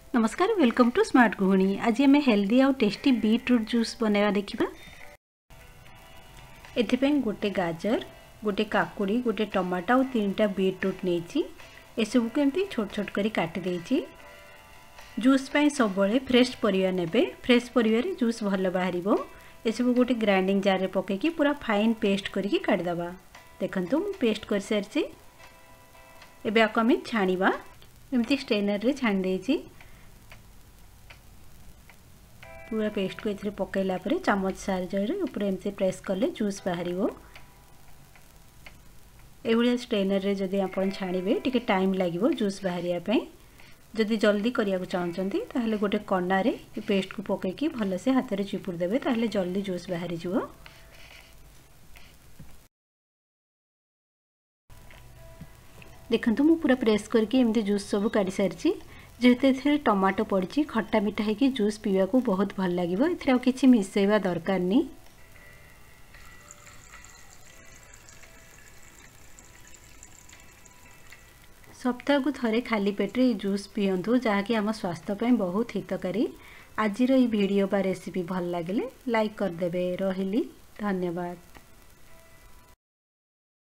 नमस्कार welcome to smart गृहिणी। आज आम हेल्दी आउ टेस्टी बीटरूट जूस बनवा देखा। एथि गोटे गाजर गोटे काकुड़ी गोटे टमाटो और 3टा बीटरूट नहीं एसबू को एमती छोट छोट कर काटी देछि। जूस सब फ्रेश परिवा नेबे, फ्रेश परिवार जूस भल बाहर। एसबू गोटे ग्राइंडिंग जार में पकईकि पूरा फाइन पेस्ट करके काटिदेवा। देखंतु मु पेस्ट कर सारी। एबे आको आम छाणीबा। एमती स्ट्रेनर रे छाणी देछि। पूरा पेस्ट को इथे पकईला परे चामच साहाय्य ऊपर एमती प्रेस कले जूस बाहर। एभलिया स्ट्रेनर रे जदि आपण छाणीबे टिके टाइम लागिवो जूस बाहरिया पई। जदि जल्दी करिया को चाहछंती ताहले गोटे कन्ना रे पेस्ट को पकईकि भल से हाथ रे चिपुर देबे, ताहले जल्दी जूस बाहरी जिवो। देखंतु मु पूरा प्रेस करके एमती जूस सब काढी सारिछि। जेहेतु एथिरे टमाटो पड़छि, खट्टा मीठा है कि जूस पीवा को बहुत भल लागिवो। एथिरे आ किछि मिसैबा दरकार नहीं। सप्ताह को थरे खाली पेटे जूस पियंतु, जहाँकि आम स्वास्थ्य पे बहुत हितकारी। आज वीडियो बा रेसिपी भल लगे लाइक करदेवे। रहिली, धन्यवाद।